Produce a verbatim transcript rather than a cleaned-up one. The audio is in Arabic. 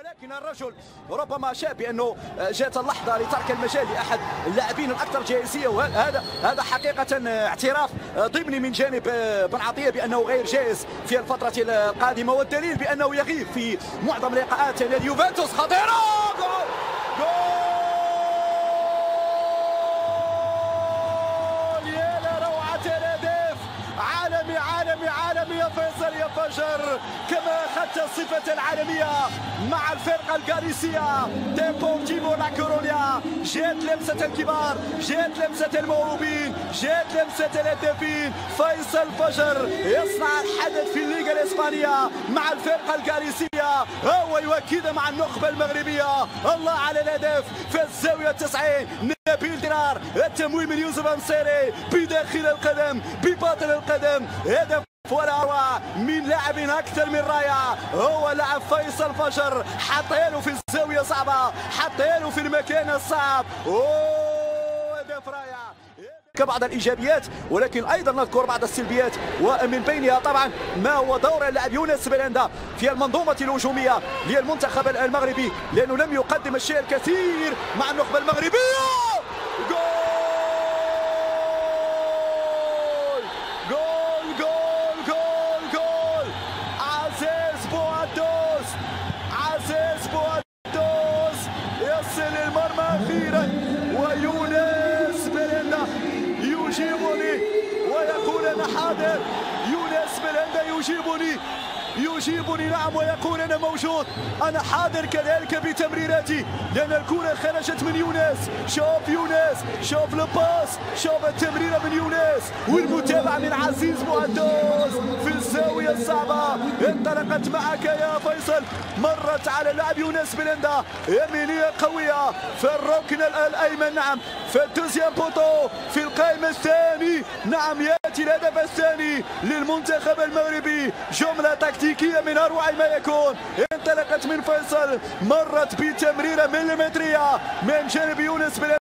ولكن الرجل ربما شاء بانه جاءت اللحظه لترك المجال لاحد اللاعبين الاكثر جاهزيه، وهذا هذا حقيقه اعتراف ضمني من جانب بن عطيه بانه غير جاهز في الفتره القادمه، والدليل بانه يغيب في معظم لقاءات نادي يوفنتوس. خطيره، جول جول يا لروعه الهدف. عالمي عالمي عالمي يا فيصل يا فجر، كما اخذت الصفه العالميه مع الفرقه الغاليسيه ديبورتيفو لا كورونيا. جات لمسه الكبار، جات لمسه الموهوبين، جات لمسه الهدافين. فيصل فجر يصنع الحدث في الليغا الاسبانيه مع الفرقه الغاليسيه، هو يؤكد مع النخبه المغربيه. الله على الهدف في الزاويه التسعين، نبيل درار، التمويل من يوسف أنصيري بداخل القدم بباطن القدم. هدف ولا أروع من لاعب اكثر من رائع، هو لاعب فيصل فجر. حطيله في الزاويه صعبه، حطيله في المكان الصعب. اوه هدف رائع. كبعض الايجابيات ولكن ايضا نذكر بعض السلبيات، ومن بينها طبعا ما هو دور اللاعب يونس بلندا في المنظومه الهجوميه للمنتخب المغربي، لانه لم يقدم الشيء الكثير مع النخبه المغربيه. جول جول جول جول جول عزيز بوعدوس، عزيز بوعدوس يصل المرمى اخيرا، ويونس بلندا يجيبني ويقول انا حاضر. يونس بلندا يجيبني يجيبني نعم، ويقول انا موجود، انا حاضر كذلك بتمريراتي، لان الكره خرجت من يونس. شوف يونس، شوف الباس، شوف التمريره من يونس، والمتابعه من عزيز بوعدوس في الزاويه الصعبه. انطلقت معك يا فيصل، مرت على لاعب يونس بلندا، يمينيه قويه في الركن الايمن، نعم في الدوزيام بوتو في القائمه الثاني، نعم ياتي الهدف الثاني للمنتخب المغربي. جمله تكتيكيه من اروع ما يكون، انطلقت من فيصل، مرت بتمريره مليمتريه من جانب يونس بلندا.